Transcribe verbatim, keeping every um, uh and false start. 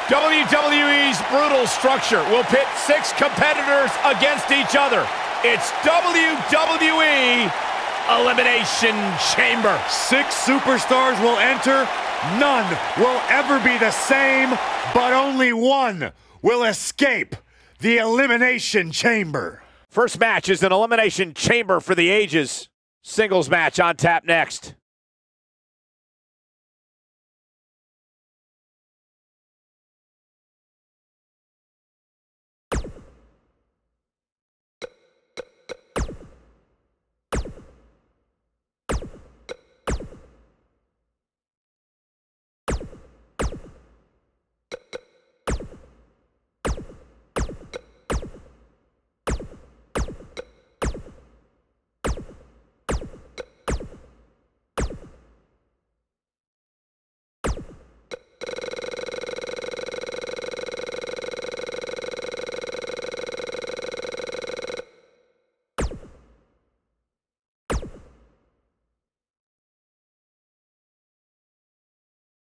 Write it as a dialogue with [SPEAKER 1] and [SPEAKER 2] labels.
[SPEAKER 1] W W E's brutal structure will pit six competitors against each other. It's W W E Elimination Chamber.
[SPEAKER 2] Six superstars will enter. None will ever be the same, but only one will escape the Elimination Chamber.
[SPEAKER 1] First match is an Elimination Chamber for the ages. Singles match on tap next.